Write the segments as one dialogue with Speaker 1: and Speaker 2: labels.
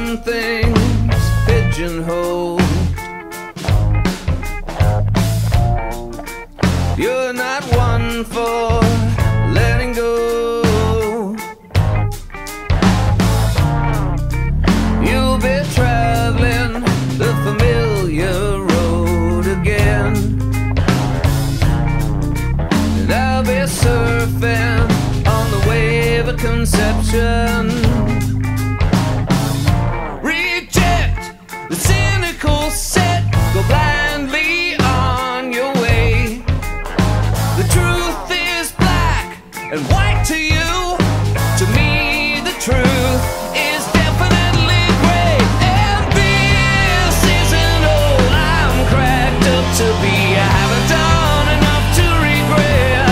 Speaker 1: some things pigeonholed. You're not one for letting go. You'll be traveling the familiar road again, and I'll be surfing on the wave of conception. Reject the cynical set, go blindly on your way. The truth is black and white to you. To me, the truth is definitely gray. And this isn't all I'm cracked up to be. I haven't done enough to regret.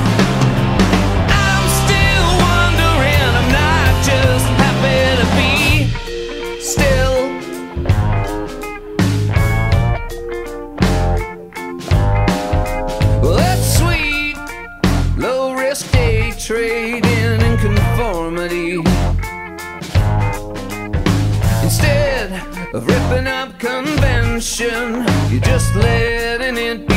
Speaker 1: I'm still wondering, I'm not just happy to be still. Well, that's sweet, low-risk day trading in conformity. Instead of ripping up convention, you're just letting it be.